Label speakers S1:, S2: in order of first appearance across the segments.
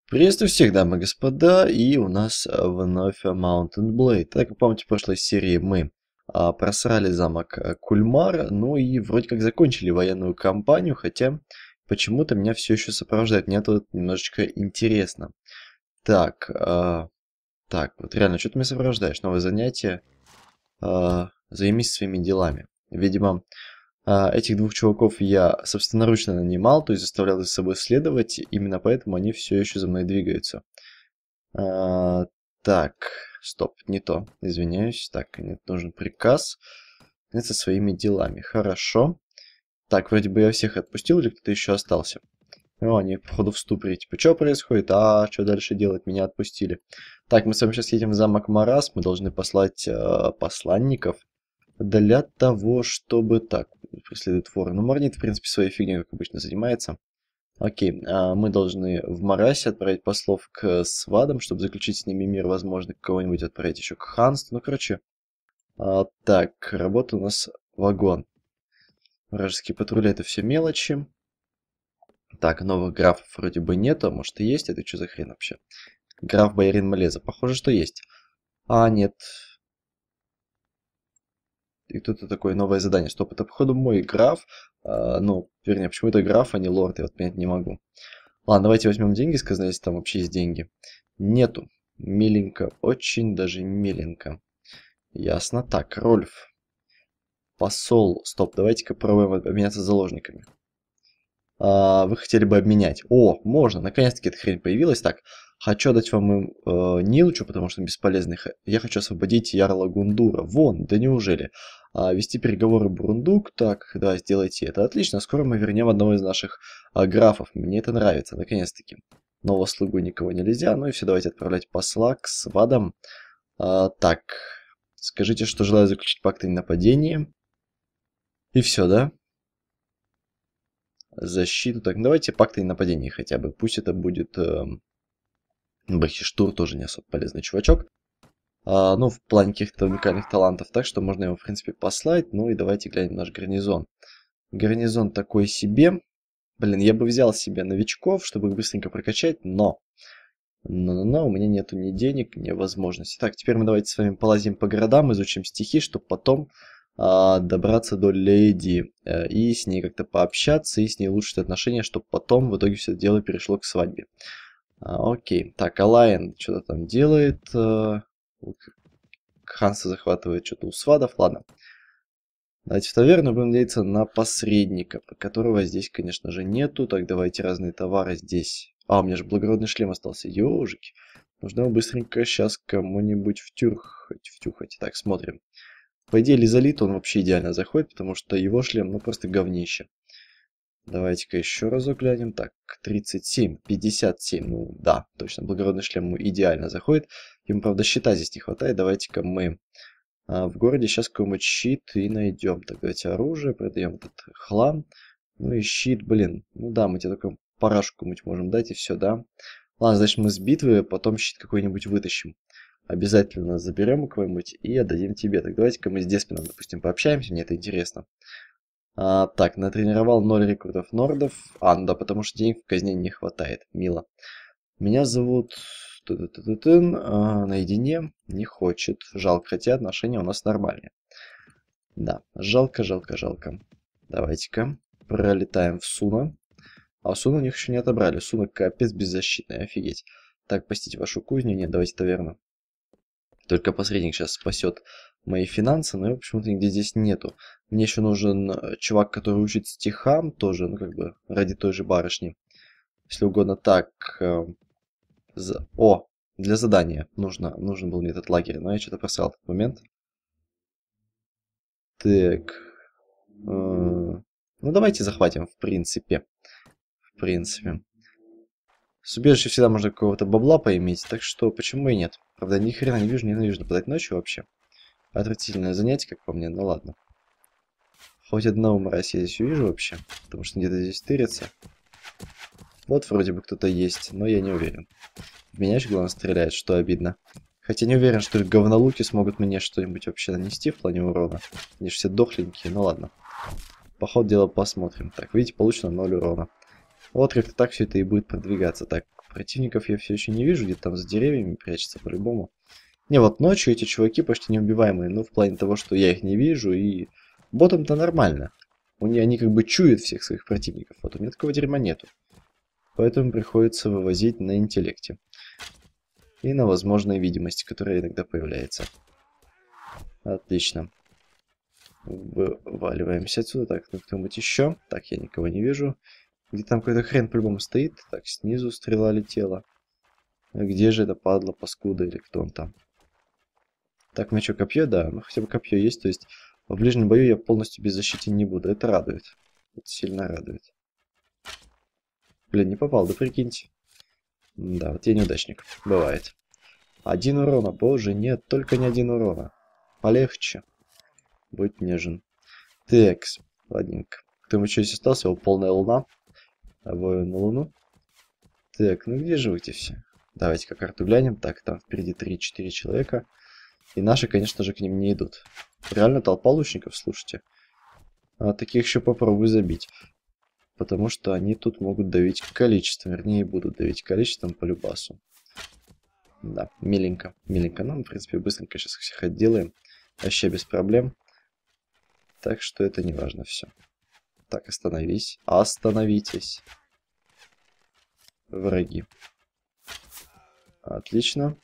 S1: Приветствую всех, дамы и господа, и у нас вновь Mountain Blade. Так как помните, в прошлой серии мы просрали замок Кульмар, ну и вроде как закончили военную кампанию, хотя почему-то меня все еще сопровождает. Мне тут немножечко интересно. Так, так, вот реально, что ты меня сопровождаешь? Новое занятие. Займись своими делами. Видимо, этих двух чуваков я собственноручно нанимал, то есть заставлял их за собой следовать, именно поэтому они все еще за мной двигаются. Так, стоп, не то, извиняюсь. Так, нет, нужен приказ. Заняться своими делами, хорошо. Так, вроде бы я всех отпустил, или кто-то еще остался? О, они, походу, в ступоре. Типа, что происходит? Что дальше делать? Меня отпустили. Так, мы с вами сейчас едем в замок Марас. Мы должны послать посланников для того, чтобы... Так, преследует вора. Ну, Марнит, в принципе, своей фигней, как обычно, занимается. Окей, мы должны в Марасе отправить послов к свадам, чтобы заключить с ними мир, возможно, кого-нибудь отправить еще к ханству. Ну, короче, так, работа у нас вагон. Вражеские патрули — это все мелочи. Так, новых графов вроде бы нету, а может и есть, это что за хрен вообще? Граф Боярин Малеза, похоже, что есть. Нет. И тут такое новое задание. Стоп, это походу мой граф. Ну, вернее, почему это граф, а не лорд, я вот понять не могу. Ладно, давайте возьмем деньги, сказано, если там вообще есть деньги. Нету. Миленько, очень даже миленько. Ясно. Так, Рольф. Посол. Стоп, давайте-ка пробуем обменяться заложниками. Вы хотели бы обменять. О, можно, наконец-таки эта хрень появилась. Так, хочу отдать вам Нилчу, потому что он бесполезный. Я хочу освободить Ярла Гундура. Вон, да неужели? Вести переговоры Бурундук. Так, да, сделайте это. Отлично, скоро мы вернем одного из наших графов. Мне это нравится, наконец-таки. Нового слугу никого нельзя. Ну и все, давайте отправлять посла к свадам. Так, скажите, что желаю заключить пакт о ненападении. И все, да? Защиту. Так, ну давайте пакт о ненападении хотя бы. Пусть это будет... Бахиштур тоже не особо полезный чувачок. Ну, в плане каких-то уникальных талантов. Так что можно его, в принципе, послать. Ну и давайте глянем наш гарнизон. Гарнизон такой себе. Блин, я бы взял себе новичков, чтобы их быстренько прокачать, но... Но у меня нету ни денег, ни возможности. Так, теперь мы давайте с вами полазим по городам, изучим стихи, чтобы потом добраться до леди и с ней как-то пообщаться, и с ней улучшить отношения, чтобы потом в итоге все это дело перешло к свадьбе. Окей, так, Алайн что-то там делает, Ханса захватывает что-то у свадов, ладно. Давайте в таверну, будем надеяться на посредника, которого здесь, конечно же, нету. Так, давайте разные товары здесь. У меня же благородный шлем остался, ёжики. Нужно его быстренько сейчас кому-нибудь втюхать. Так, смотрим. По идее, Лизолит он вообще идеально заходит, потому что его шлем, ну, просто говнище. Давайте-ка еще разок глянем. Так, 37, 57. Ну, да, точно, благородный шлем ему идеально заходит. Ему, правда, щита здесь не хватает. Давайте-ка мы в городе сейчас какой-нибудь щит и найдем. Так, давайте оружие, продаем этот хлам. Ну и щит, блин. Ну да, мы тебе только парашку кому-нибудь можем дать и все, да. Ладно, значит, мы с битвы потом щит какой-нибудь вытащим. Обязательно заберем у кого-нибудь и отдадим тебе. Так, давайте-ка мы с Деспином, допустим, пообщаемся, мне это интересно. Так, натренировал 0 рекрутов нордов. Ну да, потому что денег в казне не хватает. Мило. Меня зовут... наедине не хочет. Жалко, хотя отношения у нас нормальные. Да, жалко. Давайте-ка пролетаем в Суна. А Суна у них еще не отобрали. Суна капец беззащитный, офигеть. Так, постите вашу кузню. Нет, давайте таверну. Только посредник сейчас спасет мои финансы, но его почему-то нигде здесь нету. Мне еще нужен чувак, который учит стихам тоже, ну как бы ради той же барышни. Если угодно. Так, для задания нужен был мне этот лагерь, но я что-то просрал этот момент. Так, ну давайте захватим, в принципе. С убежища всегда можно какого-то бабла поиметь, так что почему и нет. Правда, ни хрена не вижу, ненавижу нападать ночью вообще. Отвратительное занятие, как по мне, ну ладно. Хоть одного мразь я здесь увижу вообще, потому что где-то здесь тырится. Вот вроде бы кто-то есть, но я не уверен. В меня еще, главное, стреляет, что обидно. Хотя не уверен, что их говнолуки смогут мне что-нибудь вообще нанести в плане урона. Они же все дохленькие, ну ладно. По ходу дела посмотрим. Так, видите, получено 0 урона. Вот как-то так все это и будет продвигаться. Так, Противников я все еще не вижу, где-то там за деревьями прячется по-любому. Не, вот ночью эти чуваки почти неубиваемые, ну, в плане того, что я их не вижу, и ботам-то нормально. Они как бы чуют всех своих противников, вот у меня такого дерьма нету. Поэтому приходится вывозить на интеллекте. И на возможной видимости, которая иногда появляется. Отлично. Вываливаемся отсюда. Так, ну кто-нибудь еще? Так, я никого не вижу. Где там какой-то хрен по-любому стоит. Так, снизу стрела летела. А где же это падла, паскуда или кто он там? Так, ну что, копье? Да, ну хотя бы копье есть. То есть в ближнем бою я полностью беззащитен не буду. Это радует. Это сильно радует. Блин, не попал, да прикиньте. Да, вот я неудачник. Бывает. 1 урона. Боже, нет, только не 1 урона. Полегче. Будь нежен. Текс. Ладненько. Кто-нибудь еще здесь остался? Его полная луна. А воин на луну. Так, ну где же вы эти все? Давайте-ка карту глянем. Так, там впереди 3-4 человека. И наши, конечно же, к ним не идут. Реально толпа лучников, слушайте. А таких еще попробуй забить. Потому что они тут могут давить количеством. Вернее, будут давить количеством по любасу. Да, миленько. Миленько. Ну, в принципе, быстренько сейчас всех отделаем. Вообще без проблем. Так что это не важно все. Так, остановись. Остановитесь. Враги. Отлично.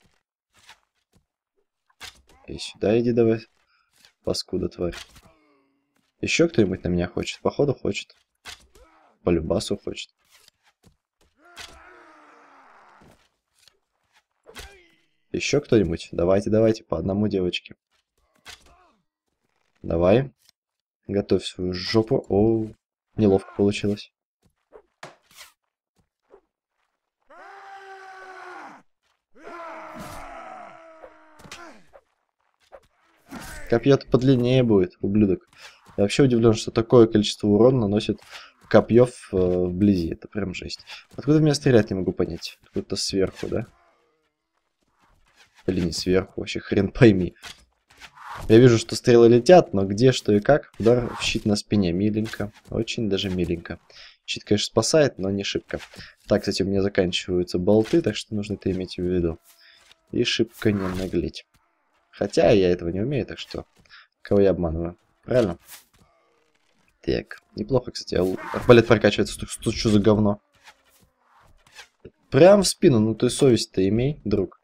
S1: И сюда иди давай. Паскуда, тварь. Еще кто-нибудь на меня хочет? Походу хочет. По любасу хочет. Еще кто-нибудь? Давайте, давайте, по одному, девочки. Давай. Готовь свою жопу. О, неловко получилось. Копье-то подлиннее будет, ублюдок. Я вообще удивлен, что такое количество урона наносит копье вблизи. Это прям жесть. Откуда в меня стрелять, не могу понять. Откуда-то сверху, да? Или не сверху, вообще хрен пойми. Я вижу, что стрелы летят, но где, что и как. Удар в щит на спине. Миленько. Очень даже миленько. Щит, конечно, спасает, но не шибко. Так, кстати, у меня заканчиваются болты, так что нужно это иметь в виду. И шибко не наглеть. Хотя я этого не умею, так что кого я обманываю? Правильно? Так, неплохо, кстати. Арбалет прокачивается. Что за говно? Прям в спину. Ну ты совесть-то имей, друг.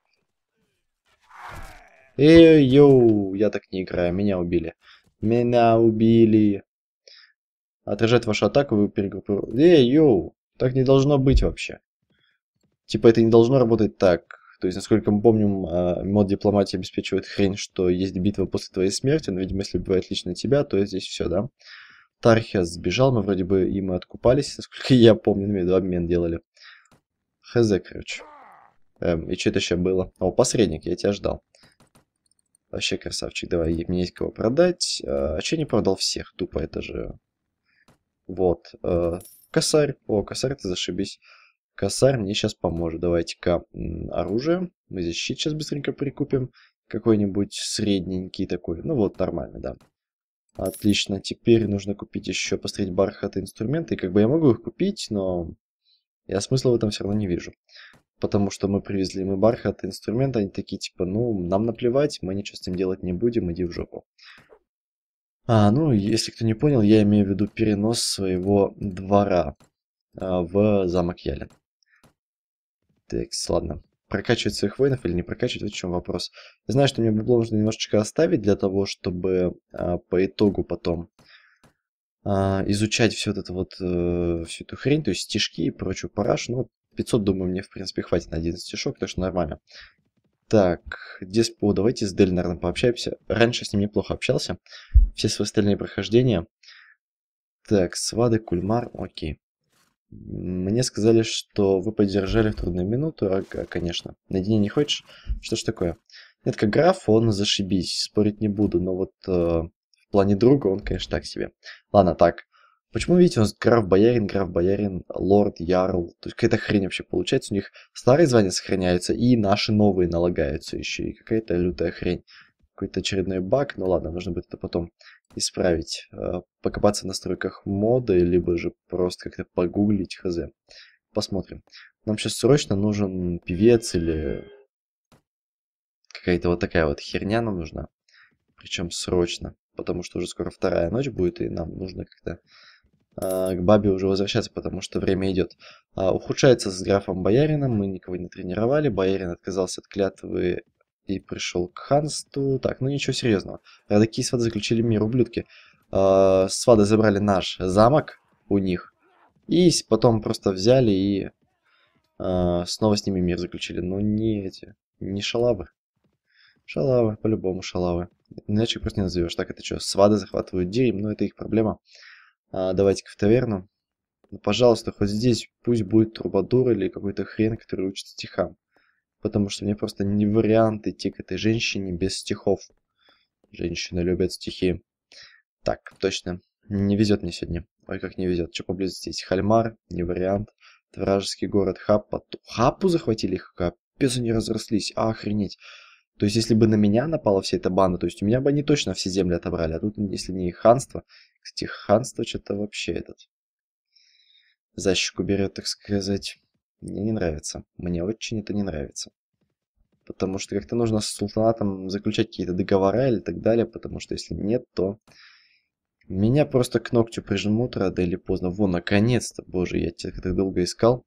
S1: Эй, йоу, я так не играю. Меня убили. Меня убили. Отражает вашу атаку, вы перегруппируете. Эй, йоу, так не должно быть вообще. Типа это не должно работать так. То есть, насколько мы помним, мод дипломатии обеспечивает хрень, что есть битва после твоей смерти, но, видимо, если убивает лично тебя, то здесь все, да? Тархиас сбежал, мы вроде бы им и откупались, насколько я помню, на виду обмен делали. Хз, короче. И что это еще было? О, посредник, я тебя ждал. Вообще красавчик, давай, мне есть кого продать. А че не продал всех? Тупо, это же... Вот. Косарь. О, косарь, ты зашибись. Косарь мне сейчас поможет. Давайте-ка оружие. Мы здесь щит сейчас быстренько прикупим. Какой-нибудь средненький такой. Ну вот, нормально, да. Отлично. Теперь нужно купить еще, посмотреть бархатные инструменты. И как бы я могу их купить, но я смысла в этом все равно не вижу. Потому что мы привезли мы бархатные инструменты. Они такие, типа, ну, нам наплевать, мы ничего с этим делать не будем, иди в жопу. Ну, если кто не понял, я имею в виду перенос своего двора в замок Ялин. Так, ладно. Прокачивать своих воинов или не прокачивать, вот в чем вопрос. Я знаю, что мне бабло нужно немножечко оставить для того, чтобы по итогу потом изучать все это вот, всю эту хрень, то есть стишки и прочую парашу. Ну, 500, думаю, мне, в принципе, хватит на один стишок, так что нормально. Так, Деспо, давайте с Дель, наверное, пообщаемся. Раньше с ним неплохо общался. Все свои остальные прохождения. Так, Свады, Кульмар, окей. Мне сказали, что вы поддержали в трудную минуту. Ага, конечно. Наедине не хочешь? Что ж такое? Нет, как граф, он зашибись. Спорить не буду, но вот в плане друга он, конечно, так себе. Ладно, так. Почему, видите, у нас граф-боярин, лорд, ярл. То есть какая-то хрень вообще получается. У них старые звания сохраняются, и наши новые налагаются еще. И какая-то лютая хрень. Какой-то очередной баг. Ну ладно, нужно будет это потом исправить. Покопаться в настройках моды, либо же просто как-то погуглить, хз. Посмотрим. Нам сейчас срочно нужен певец или какая-то вот такая вот херня нам нужна. Причем срочно. Потому что уже скоро вторая ночь будет, и нам нужно как-то к бабе уже возвращаться, потому что время идет. Ухудшается с графом Боярином, мы никого не тренировали. Боярин отказался от клятвы и пришел к ханству. Так, ну ничего серьезного. Родаки и сваты заключили мир, ублюдки. Сваты забрали наш замок у них. И потом просто взяли и снова с ними мир заключили. Но не эти, не шалавы. Шалавы, по-любому шалавы. Иначе просто не назовешь. Так, это что, свады захватывают Дирим, но это их проблема. Давайте-ка в таверну. Ну, пожалуйста, хоть здесь пусть будет трубадур или какой-то хрен, который учит стихам. Потому что мне просто не вариант идти к этой женщине без стихов. Женщины любят стихи. Так, точно. Не везет мне сегодня. Ой, как не везет. Что поблизости есть? Хальмар, не вариант. Вражеский город Хаппа. Хаппу захватили их? Капец, они разрослись. Охренеть. То есть, если бы на меня напала вся эта банда, то есть у меня бы они точно все земли отобрали. А тут, если не их ханство, кстати, ханство что-то вообще этот защику берет, так сказать. Мне не нравится. Мне очень это не нравится. Потому что как-то нужно с султанатом заключать какие-то договора или так далее, потому что если нет, то меня просто к ногтю прижмут рано или поздно. Во, наконец-то, боже, я тебя так долго искал.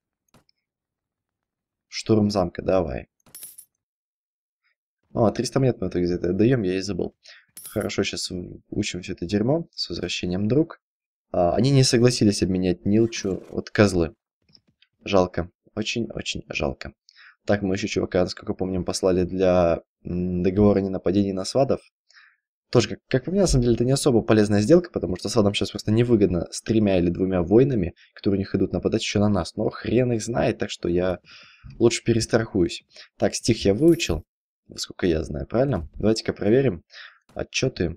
S1: Штурм замка, давай. 300 монет мы в итоге за это отдаем, я и забыл. Хорошо, сейчас учим все это дерьмо. С возвращением, друг. Они не согласились обменять Нилчу от козлы. Жалко. Очень-очень жалко. Так, мы еще чувака, насколько помним, послали для договора о ненападении на свадов. Тоже, как по мне, на самом деле, это не особо полезная сделка, потому что свадам сейчас просто невыгодно с 3 или 2 воинами, которые у них идут нападать еще на нас. Но хрен их знает, так что я лучше перестрахуюсь. Так, стих я выучил, сколько я знаю, правильно? Давайте-ка проверим отчеты.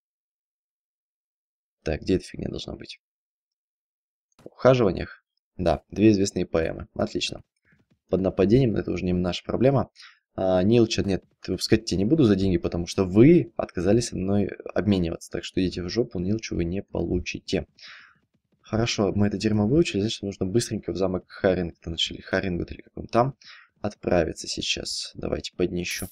S1: Так, где эта фигня должна быть? В ухаживаниях? Да, 2 известные поэмы. Отлично. Под нападением, это уже не наша проблема. Нилча, нет, выпускать тебя не буду за деньги, потому что вы отказались со мной обмениваться. Так что идите в жопу, Нилчу вы не получите. Хорошо, мы это дерьмо выучили, значит нужно быстренько в замок Харингтон, или Харингут, или как он там, отправиться сейчас. Давайте поднищу.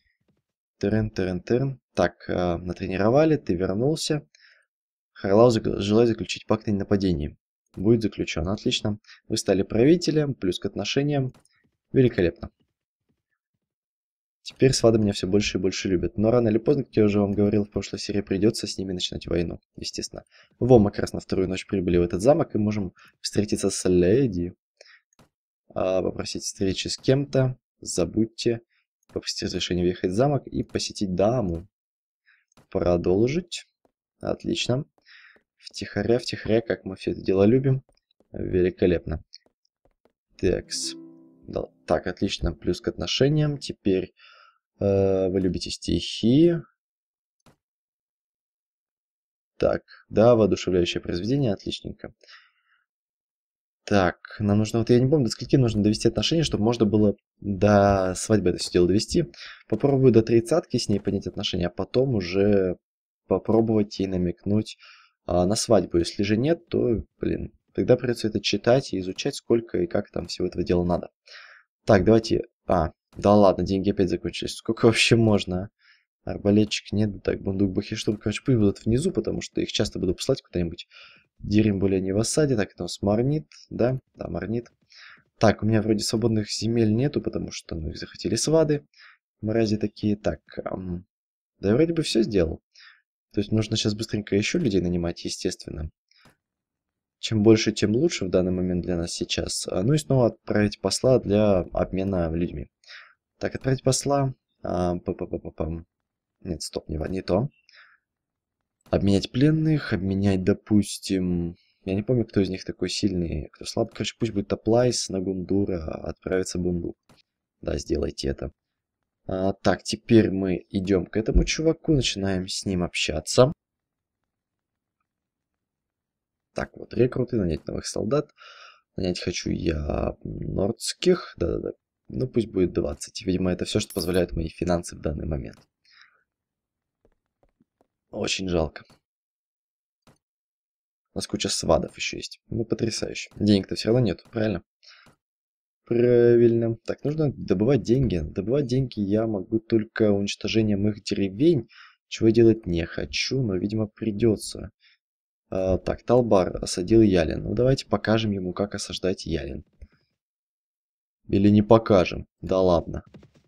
S1: Терен. Так, натренировали, ты вернулся. Харлау желает заключить пакт о ненападении. Будет заключен. Отлично. Вы стали правителем, плюс к отношениям. Великолепно. Теперь свады меня все больше и больше любят. Но рано или поздно, как я уже вам говорил в прошлой серии, придется с ними начинать войну. Естественно. Во, мы как раз на вторую ночь прибыли в этот замок и можем встретиться с леди. Попросить встречи с кем-то. Забудьте. Попросить разрешения въехать в замок и посетить даму. Продолжить. Отлично. Втихаря, как мы все это дело любим. Великолепно. Такс. Да, так, отлично. Плюс к отношениям. Теперь вы любите стихи. Так, да, воодушевляющее произведение. Отличненько. Так, нам нужно, вот я не помню, до скольки нужно довести отношения, чтобы можно было до свадьбы это все дело довести. Попробую до 30-ки с ней поднять отношения, а потом уже попробовать ей намекнуть на свадьбу. Если же нет, то, блин, тогда придется это читать и изучать, сколько и как там всего этого дела надо. Так, давайте... да ладно, деньги опять закончились. Сколько вообще можно, а? Арбалетчик нет, так, бундук, бахиштур, короче, пусть будут внизу, потому что их часто буду посылать куда-нибудь. Дирим более не в осаде, так, это у нас Марнит, да? Да, Марнит. Так, у меня вроде свободных земель нету, потому что, ну, их захватили свады. Мрази такие, так, да я вроде бы все сделал. То есть нужно сейчас быстренько еще людей нанимать, естественно. Чем больше, тем лучше в данный момент для нас сейчас. Ну и снова отправить посла для обмена людьми. Так, отправить посла. Нет, стоп, не то. Обменять пленных, обменять, допустим... Я не помню, кто из них такой сильный, кто слабый. Короче, пусть будет Топлайс на Гундура, отправится Бундук. Да, сделайте это. Так, теперь мы идем к этому чуваку, начинаем с ним общаться. Так, вот, рекруты, нанять новых солдат. Нанять хочу я нордских. Да-да-да. Ну, пусть будет 20. Видимо, это все, что позволяют мои финансы в данный момент. Очень жалко. У нас куча свадов еще есть. Ну, потрясающе. Денег-то все равно нет, правильно? Правильно. Так, нужно добывать деньги. Добывать деньги я могу только уничтожением их деревень, чего я делать не хочу, но, видимо, придется. Так, Талбар осадил Ялин. Ну, давайте покажем ему, как осаждать Ялин. Или не покажем. Да ладно.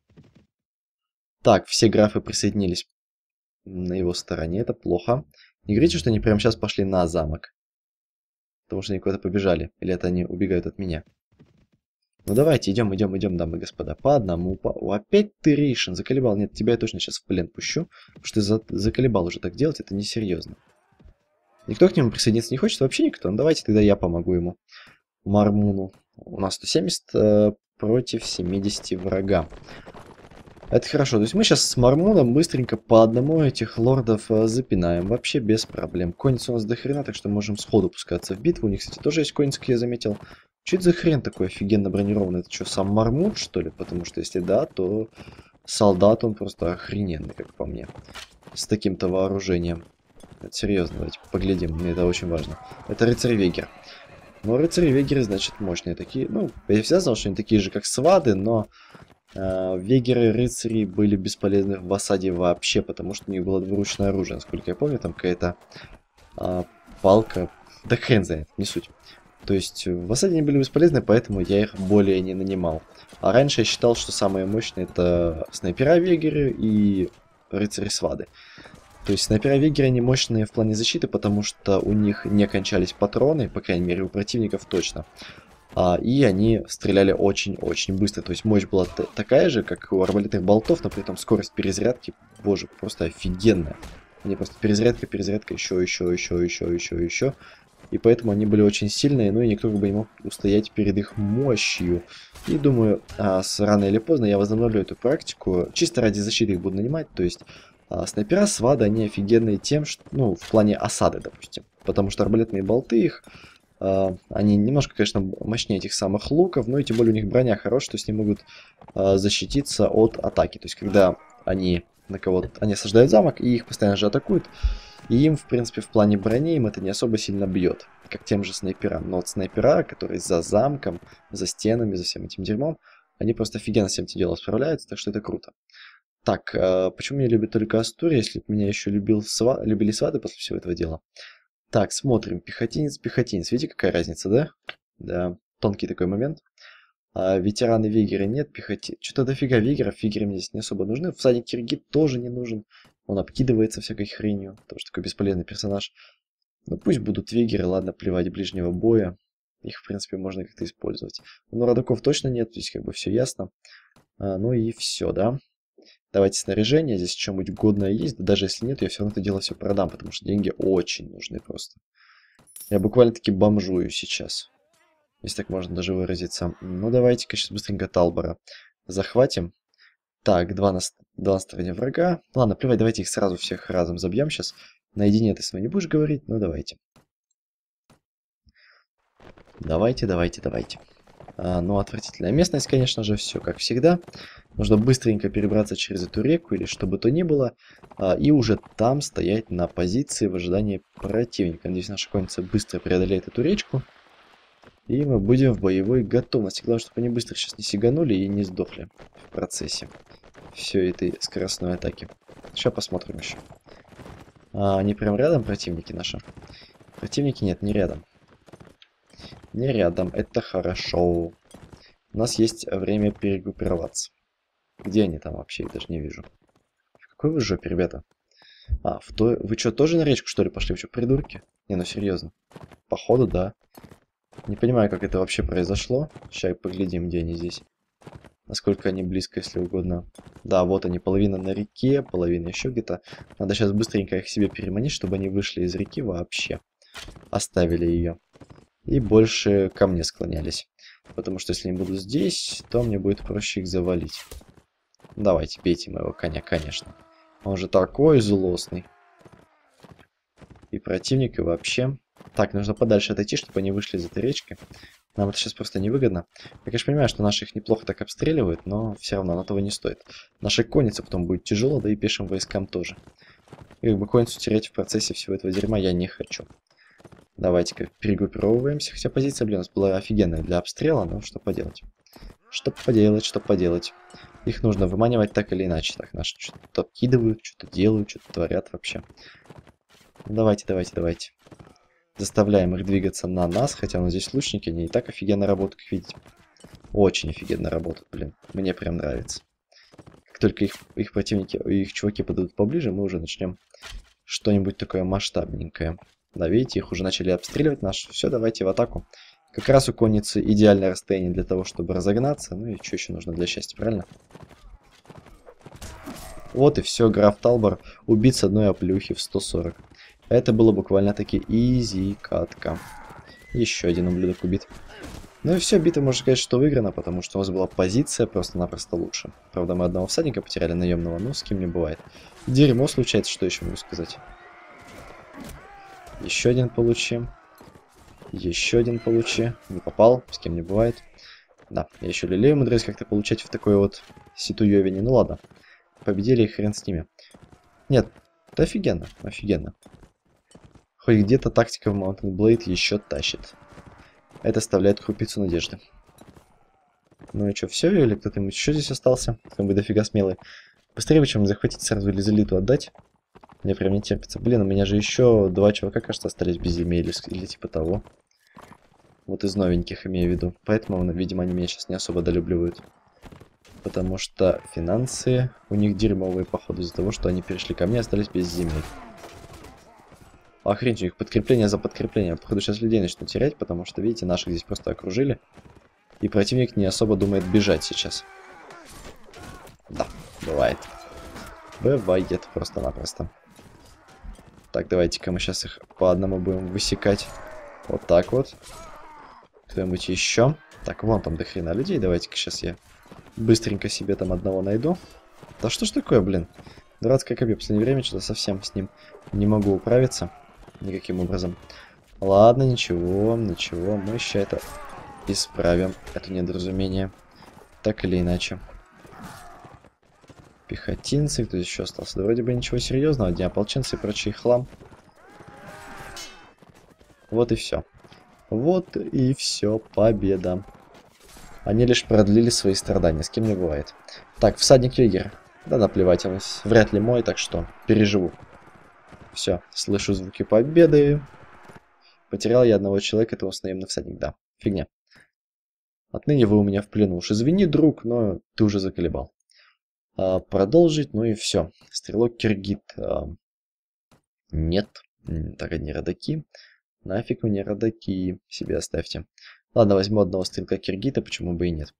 S1: Так, все графы присоединились на его стороне. Это плохо. Не говорите, что они прямо сейчас пошли на замок. Потому что они куда-то побежали. Или это они убегают от меня. Ну давайте, идем, дамы и господа. По одному. Опять ты, Рейшин, заколебал. Нет, тебя я точно сейчас в плен пущу. Потому что ты заколебал уже так делать. Это несерьезно. Никто к нему присоединиться не хочет? Вообще никто. Ну давайте тогда я помогу ему. Мармуну. У нас 170 против 70 врага. Это хорошо. То есть мы сейчас с Мармуном быстренько по одному этих лордов запинаем. Вообще без проблем. Конец у нас до хрена, так что можем сходу пускаться в битву. У них, кстати, тоже есть конец, как я заметил. Что это за хрен такой офигенно бронированный? Это что, сам Мармут, что ли? Потому что если да, то солдат он просто охрененный, как по мне. С таким-то вооружением. Это серьезно, давайте поглядим. Мне это очень важно. Это рыцарь-вегер. Но рыцари-вегеры, значит, мощные такие. Ну, я всегда знал, что они такие же, как свады, но... Вегеры рыцари были бесполезны в осаде вообще, потому что у них было двуручное оружие. Насколько я помню, там какая-то палка. Да хрен знает, не суть. То есть в осаде они были бесполезны, поэтому я их более не нанимал. А раньше я считал, что самые мощные это снайпера-вегеры и рыцари-свады. То есть снайпера-вегеры они мощные в плане защиты, потому что у них не кончались патроны, по крайней мере у противников точно. И они стреляли очень-очень быстро. То есть мощь была такая же, как у арбалетных болтов, но при этом скорость перезарядки, боже, просто офигенная. Они просто перезарядка, еще. И поэтому они были очень сильные, ну и никто как бы не мог устоять перед их мощью. И думаю, рано или поздно я возобновлю эту практику. Чисто ради защиты их буду нанимать. То есть снайпера, свады, они офигенные тем, что, ну, в плане осады, допустим. Потому что арбалетные болты их... Они немножко, конечно, мощнее этих самых луков, но и тем более у них броня хорошая, то есть они могут защититься от атаки. То есть когда они на кого-то, они осаждают замок и их постоянно же атакуют, и им, в принципе, в плане брони им это не особо сильно бьет, как тем же снайперам. Но вот снайпера, которые за замком, за стенами, за всем этим дерьмом, они просто офигенно с этим делом справляются, так что это круто. Так, почему меня любит только Астурия, если бы меня еще любили сваты после всего этого дела? Так, смотрим. Пехотинец. Видите, какая разница, да? Да, тонкий такой момент. Ветераны вегеры нет, Что-то дофига вегеров. Вегеры мне здесь не особо нужны. Всадник Киргит тоже не нужен. Он обкидывается всякой хренью, потому что такой бесполезный персонаж. Ну пусть будут вегеры, ладно, плевать ближнего боя. Их, в принципе, можно как-то использовать. Но родоков точно нет, здесь как бы все ясно. Ну и все, да? Давайте снаряжение, здесь что-нибудь годное есть, да даже если нет, я все равно это дело все продам, потому что деньги очень нужны просто. Я буквально-таки бомжую сейчас, если так можно даже выразиться. Ну давайте-ка сейчас быстренько Талбора захватим. Так, два на стороне врага. Ладно, плевать, давайте их сразу всех разом забьем сейчас. Наедине ты с вами не будешь говорить, ну давайте. Давайте. Ну, отвратительная местность, конечно же, все как всегда. Нужно быстренько перебраться через эту реку или что бы то ни было. И уже там стоять на позиции в ожидании противника. Надеюсь, наша конница быстро преодолеет эту речку. И мы будем в боевой готовности. Главное, чтобы они быстро сейчас не сиганули и не сдохли в процессе всей этой скоростной атаки. Сейчас посмотрим еще. Они прям рядом, противники наши? Противники нет, не рядом. Не рядом, это хорошо. У нас есть время перегруппироваться. Где они там вообще? Я даже не вижу. В какой вы жопе, ребята? Вы что, тоже на речку, что ли, пошли? Вы что, придурки? Не, ну серьезно. Походу, да. Не понимаю, как это вообще произошло. Сейчас поглядим, где они здесь. Насколько они близко, если угодно. Да, вот они, половина на реке, половина еще где-то. Надо сейчас быстренько их себе переманить, чтобы они вышли из реки вообще. Оставили ее. И больше ко мне склонялись. Потому что если они будут здесь, то мне будет проще их завалить. Давайте, бейте моего коня, конечно. Он же такой злостный. И противник, и вообще. Так, нужно подальше отойти, чтобы они вышли из этой речки. Нам это сейчас просто невыгодно. Я, конечно, понимаю, что наши их неплохо так обстреливают, но все равно оно того не стоит. Нашей коннице потом будет тяжело, да и пешим войскам тоже. И как бы конницу терять в процессе всего этого дерьма я не хочу. Давайте-ка перегруппировываемся. Хотя позиция, блин, у нас была офигенная для обстрела, но что поделать. Что поделать, что поделать. Их нужно выманивать так или иначе. Так, наши что-то откидывают, что-то делают, что-то творят вообще. Давайте, давайте, давайте. Заставляем их двигаться на нас, хотя у нас здесь лучники, они и так офигенно работают, как видите. Очень офигенно работают, блин. Мне прям нравится. Как только их противники, их чуваки подойдут поближе, мы уже начнем что-нибудь такое масштабненькое. Да, видите, их уже начали обстреливать наши. Все, давайте в атаку. Как раз у конницы идеальное расстояние для того, чтобы разогнаться. Ну и что еще нужно для счастья, правильно? Вот и все, граф Талбор убит с одной оплюхи в 140. Это было буквально-таки изи катка. Еще один ублюдок убит. Ну и все, битва, можно сказать, что выиграна, потому что у нас была позиция просто-напросто лучше. Правда, мы одного всадника потеряли наемного, но с кем не бывает. Дерьмо случается, что еще могу сказать. Еще один получи. Еще один получи. Не попал, с кем не бывает. Да, я еще лилею умудряюсь как-то получать в такой вот ситуевине. Ну ладно. Победили, и хрен с ними. Нет, это офигенно, офигенно. Хоть где-то тактика в Mountain Blade еще тащит. Это оставляет крупицу надежды. Ну и что, все? Или кто-то еще здесь остался? Как бы дофига смелый. Быстрее бы, чем захватить, сразу Лизелиту отдать. Мне прям не терпится. Блин, у меня же еще 2 чувака, кажется, остались без земель или типа того. Вот из новеньких имею в виду. Поэтому, видимо, они меня сейчас не особо долюбливают. Потому что финансы у них дерьмовые, походу, из-за того, что они перешли ко мне и остались без земель. Охренеть, у них подкрепление за подкрепление. Походу, сейчас людей начну терять, потому что, видите, наших здесь просто окружили. И противник не особо думает бежать сейчас. Да, бывает. Бывает просто-напросто. Так, давайте-ка мы сейчас их по одному будем высекать. Вот так вот. Кто-нибудь еще? Так, вон там до хрена людей. Давайте-ка сейчас я быстренько себе там одного найду. Да что ж такое, блин? Дурацкое копье. В последнее время что-то совсем с ним не могу управиться. Никаким образом. Ладно, ничего, ничего. Мы еще это исправим. Это недоразумение. Так или иначе. Пехотинцы. Кто еще остался? Да вроде бы ничего серьезного. Одни ополченцы и прочий хлам. Вот и все. Вот и все. Победа. Они лишь продлили свои страдания. С кем не бывает. Так, всадник Егер. Да наплевать, он вряд ли мой, так что переживу. Все, слышу звуки победы. Потерял я одного человека, это у нас наемный всадник, да. Фигня. Отныне вы у меня в плену. Уж извини, друг, но ты уже заколебал. Продолжить, ну и все. Стрелок Киргит. Нет. Так, одни родаки. Нафиг мне родаки. Себе оставьте. Ладно, возьму одного стрелка Киргита, почему бы и нет.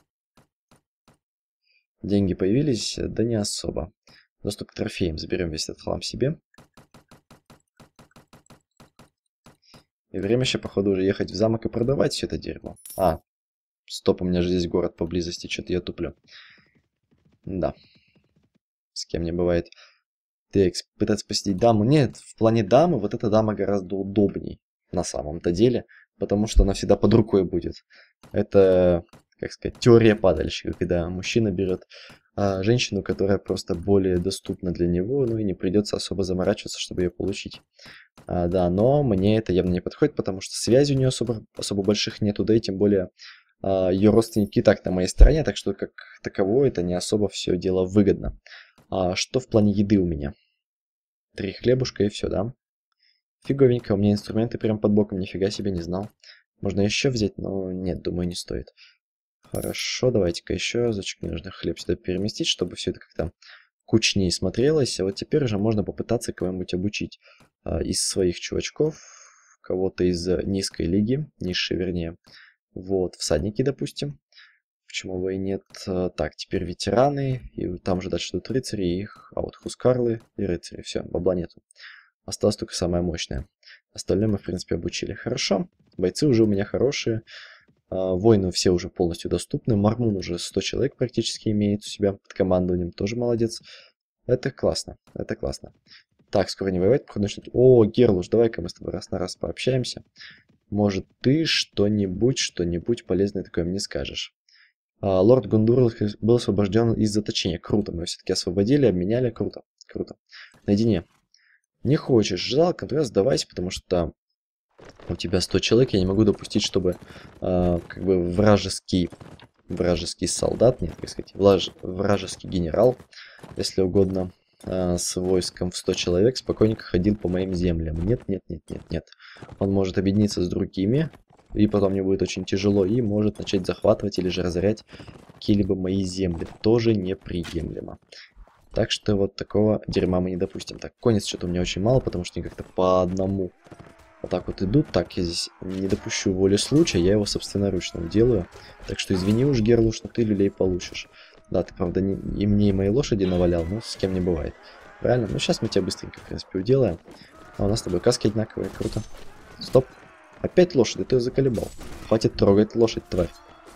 S1: Деньги появились? Да не особо. Доступ к трофеям. Заберем весь этот хлам себе. И время еще, походу, уже ехать в замок и продавать все это дерьмо. Стоп, у меня же здесь город поблизости, что-то я туплю. Да. С кем не бывает. Так, пытаться посетить даму. Нет, в плане дамы, вот эта дама гораздо удобней. На самом-то деле. Потому что она всегда под рукой будет. Это, как сказать, теория падальщика. Когда мужчина берет женщину, которая просто более доступна для него. Ну и не придется особо заморачиваться, чтобы ее получить. Да, но мне это явно не подходит, потому что связи у нее особо больших нету. Да и тем более ее родственники и так на моей стороне. Так что как таково это не особо все дело выгодно. Что в плане еды у меня? 3 хлебушка и все, да? Фиговенько, у меня инструменты прям под боком, нифига себе, не знал. Можно еще взять, но нет, думаю, не стоит. Хорошо, давайте-ка еще разочек. Мне нужно хлеб сюда переместить, чтобы все это как-то кучнее смотрелось. А вот теперь уже можно попытаться кого-нибудь обучить из своих чувачков. Кого-то из низкой лиги, низшей вернее. Вот, всадники, допустим. Почему бы и нет. Так, теперь ветераны. И там же дальше идут рыцари и их. А вот хускарлы и рыцари. Все, бабла нету. Осталось только самое мощное. Остальное мы, в принципе, обучили. Хорошо. Бойцы уже у меня хорошие. Воины все уже полностью доступны. Мармун уже 100 человек практически имеет у себя под командованием. Тоже молодец. Это классно. Это классно. Так, скоро не воевать. О, Герлуш, давай-ка мы с тобой раз на раз пообщаемся. Может, ты что-нибудь полезное такое мне скажешь. Лорд Гундур был освобожден из заточения. Круто. Мы все-таки освободили, обменяли. Круто. Круто. Наедине. Не хочешь, жалко, тогда сдавайся, потому что у тебя 100 человек, я не могу допустить, чтобы как бы вражеский вражеский солдат, нет, так сказать, вражеский генерал, если угодно, с войском в 100 человек спокойненько ходил по моим землям. Нет, нет, нет, нет, нет. Он может объединиться с другими, и потом мне будет очень тяжело, и может начать захватывать или же разорять какие-либо мои земли. Тоже неприемлемо. Так что вот такого дерьма мы не допустим. Так, конец что-то у меня очень мало, потому что они как-то по одному вот так вот идут. Так, я здесь не допущу воли случая, я его собственноручно делаю. Так что извини уж, Герлуш, но ты люлей получишь. Да, ты, правда, и мне, и моей лошади навалял, но с кем не бывает. Правильно? Ну, сейчас мы тебя быстренько, в принципе, уделаем. А у нас с тобой каски одинаковые, круто. Стоп. Опять лошадь, ты ее заколебал. Хватит трогать лошадь, тварь.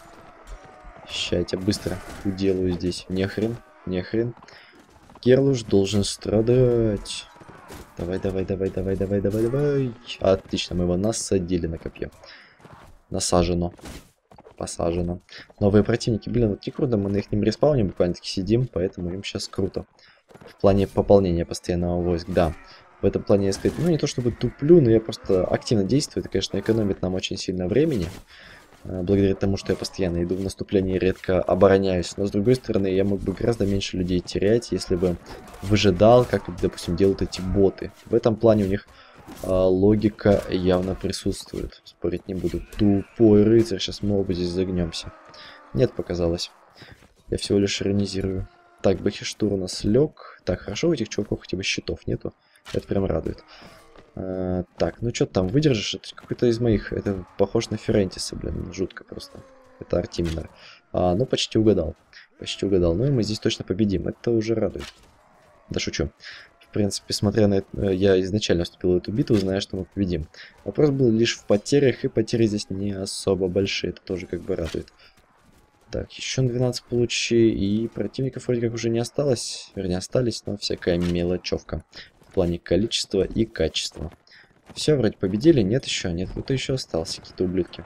S1: Ща я тебя быстро уделаю здесь. Не хрен, не хрен. Герлуш должен страдать. Давай, давай, давай, давай, давай, давай, давай. Отлично, мы его насадили на копье. Насажено. Посажено. Новые противники. Блин, вот не круто, мы на их респауне буквально-таки сидим, поэтому им сейчас круто. В плане пополнения постоянного войск, да. В этом плане я сказать, ну не то чтобы туплю, но я просто активно действую. Это, конечно, экономит нам очень сильно времени. Благодаря тому, что я постоянно иду в наступление и редко обороняюсь. Но с другой стороны, я мог бы гораздо меньше людей терять, если бы выжидал, как, допустим, делают эти боты. В этом плане у них логика явно присутствует. Спорить не буду. Тупой рыцарь, сейчас мы оба здесь загнемся. Нет, показалось. Я всего лишь иронизирую. Так, Бахиштур у нас лег. Так, хорошо, у этих чуваков хотя бы щитов нету. Это прям радует. Так, ну что ты там выдержишь? Это какой-то из моих. Это похож на Ферентиса, блин, жутко просто. Это Артиминор. Ну, почти угадал. Почти угадал. Ну и мы здесь точно победим. Это уже радует. Да шучу. В принципе, смотря на это, я изначально вступил в эту битву, зная, что мы победим. Вопрос был лишь в потерях, и потери здесь не особо большие. Это тоже как бы радует. Так, еще 12 получи, и противников вроде как уже не осталось. Вернее, остались, но всякая мелочевка. В плане количества и качества. Все, вроде победили, нет еще, нет, кто-то еще остался, какие-то ублюдки.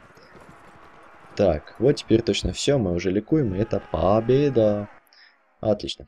S1: Так, вот теперь точно все, мы уже ликуем, и это победа. Отлично.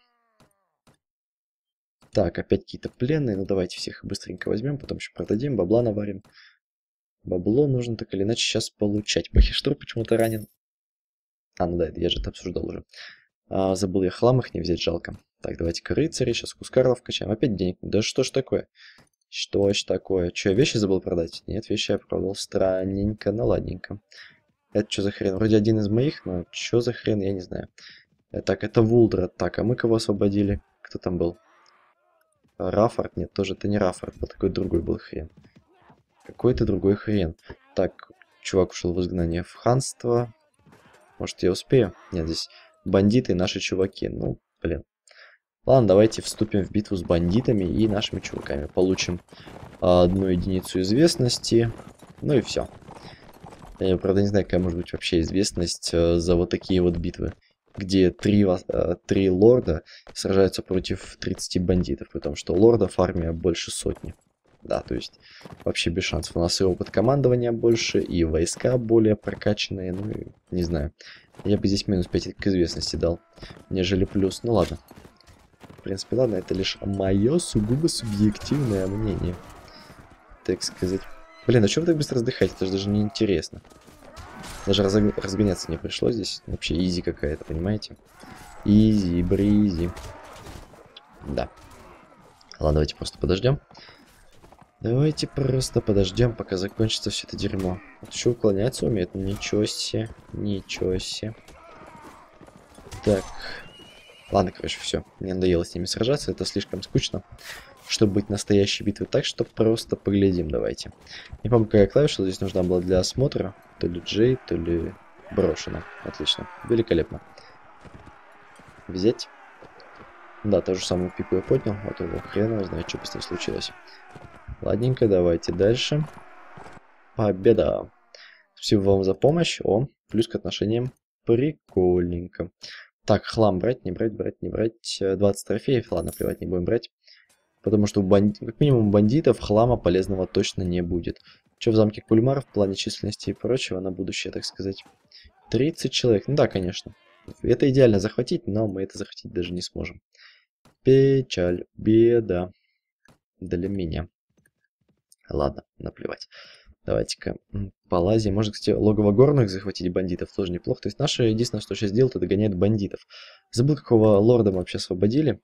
S1: Так, опять какие-то пленные, ну давайте всех быстренько возьмем, потом еще продадим, бабла наварим. Бабло нужно так или иначе сейчас получать. Бахиштур почему-то ранен. Ну да, я же это обсуждал уже. Забыл я хлам их не взять, жалко. Так, давайте-ка рыцари, сейчас Кускарлов качаем. Опять денег. Да что ж такое? Что ж такое? Че, я вещи забыл продать? Нет, вещи я продал. Странненько, ну ладненько. Это что за хрен? Вроде один из моих, но что за хрен, я не знаю. Так, это Вулдра. Так, а мы кого освободили? Кто там был? Раффорд? Нет, тоже это не Раффорд, был такой другой был хрен. Какой-то другой хрен. Так, чувак ушел в изгнание в ханство. Может, я успею? Нет, здесь бандиты и наши чуваки. Ну, блин. Ладно, давайте вступим в битву с бандитами и нашими чуваками. Получим 1 единицу известности. Ну и все. Я, правда, не знаю, какая может быть вообще известность за вот такие вот битвы. Где 3 лорда сражаются против 30 бандитов. При том, что лордов армия больше сотни. Да, то есть вообще без шансов. У нас и опыт командования больше, и войска более прокачанные. Ну, и, не знаю. Я бы здесь минус 5 к известности дал, нежели плюс. Ну ладно. В принципе, ладно, это лишь мое сугубо субъективное мнение. Так сказать. Блин, а что вы так быстро раздыхаете? Это же даже не интересно. Даже разгоняться не пришлось здесь. Вообще изи какая-то, понимаете? Изи, бризи. Да. Ладно, давайте просто подождем. Давайте просто подождем, пока закончится все это дерьмо. Вот еще уклоняться умеет. Ничего себе. Ничего себе. Так. Ладно, короче, все. Мне надоело с ними сражаться. Это слишком скучно, чтобы быть настоящей битвой. Так что просто поглядим, давайте. Не помню, какая клавиша здесь нужна была для осмотра. То ли J, то ли брошено. Отлично. Великолепно. Взять. Да, ту же самую пику я поднял. Вот его хрен его знает, что с ним случилось. Ладненько, давайте дальше. Победа. Спасибо вам за помощь. О, плюс к отношениям. Прикольненько. Так, хлам брать, не брать, брать, не брать. 20 трофеев, ладно, плевать, не будем брать. Потому что как минимум бандитов хлама полезного точно не будет. Что в замке Кульмар в плане численности и прочего на будущее, так сказать. 30 человек, ну да, конечно. Это идеально захватить, но мы это захватить даже не сможем. Печаль, беда. Для меня. Ладно, наплевать. Давайте-ка Полазий. Можно, кстати, логово горных захватить бандитов. Тоже неплохо. То есть наши единственное, что сейчас делают, это догоняют бандитов. Забыл, какого лорда мы вообще освободили.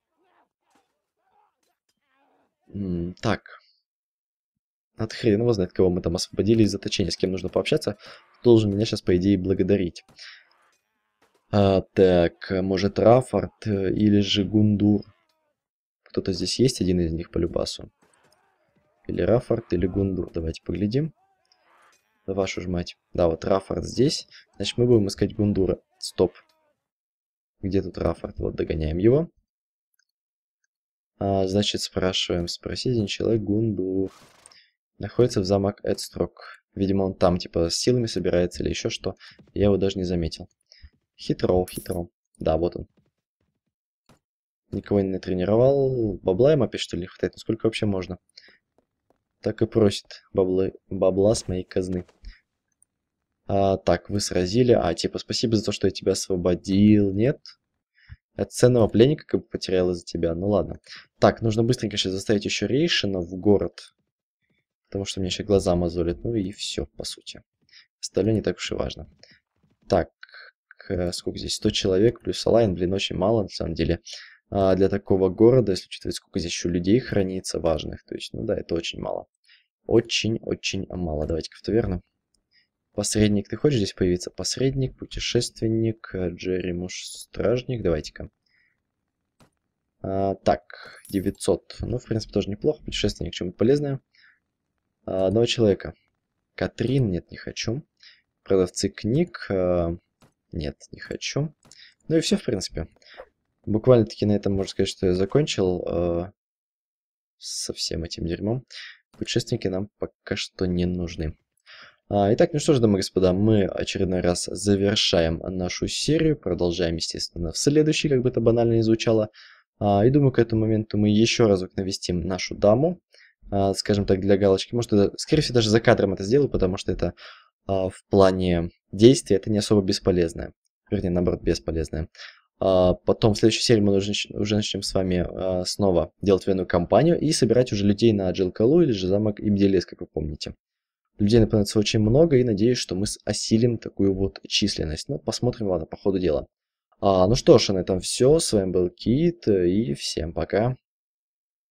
S1: Так. От хрен его знает, кого мы там освободили из заточения. С кем нужно пообщаться. Должен меня сейчас, по идее, благодарить. Так, может Раффорд или же Гундур. Кто-то здесь есть, один из них по любасу. Или Раффорд, или Гундур. Давайте поглядим. Да вашу ж мать. Да, вот Раффорд здесь. Значит, мы будем искать Гундура. Стоп. Где тут Раффорд? Вот, догоняем его. Значит, спрашиваем. Спроси один человек Гундур. Находится в замок Эдстрок. Видимо, он там, типа, с силами собирается или еще что. Я его даже не заметил. Хитро, хитро. Да, вот он. Никого не натренировал. Бабла им опять, что ли, не хватает? Ну, сколько вообще можно? Так и просит бабла с моей казны. Так, вы сразили. Типа, спасибо за то, что я тебя освободил. Нет? От ценного пленника как бы потерял из-за тебя. Ну ладно. Так, нужно быстренько сейчас заставить еще Рейшина в город. Потому что мне еще глаза мозолят. Ну и все, по сути. Остальное не так уж и важно. Так, сколько здесь? 100 человек плюс Алайн. Блин, очень мало на самом деле. Для такого города, если учитывать, сколько здесь еще людей хранится важных. То есть, ну да, это очень мало. Очень-очень мало. Давайте-ка в таверну. Посредник, ты хочешь здесь появиться? Посредник, путешественник, Джерри стражник. Давайте-ка. Так, 900. Ну, в принципе, тоже неплохо. Путешественник, чем-то полезное. Одного человека. Катрин, нет, не хочу. Продавцы книг. Нет, не хочу. Ну и все, в принципе. Буквально-таки на этом можно сказать, что я закончил со всем этим дерьмом. Путешественники нам пока что не нужны. Итак, ну что ж, дамы и господа, мы очередной раз завершаем нашу серию. Продолжаем, естественно, в следующий, как бы это банально не звучало. И думаю, к этому моменту мы еще разок навестим нашу даму. Скажем так, для галочки. Может, это, скорее всего, даже за кадром это сделаю, потому что это в плане действия это не особо бесполезное. Вернее, наоборот, бесполезное. Потом в следующей серии мы уже начнем с вами снова делать военную кампанию и собирать уже людей на Джилкалу или же замок Имделес, как вы помните. Людей наполняется очень много, и надеюсь, что мы осилим такую вот численность. Ну, посмотрим, ладно, по ходу дела. Ну что ж, на этом все. С вами был Кит, и всем пока.